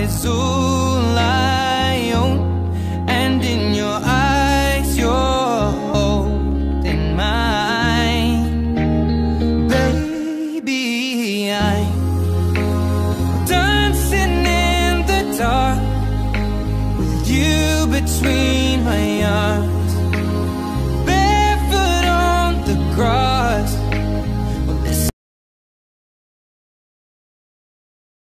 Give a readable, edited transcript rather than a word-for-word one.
is all I own, and in your eyes you're holding mine. Baby, I'm dancing in the dark with you between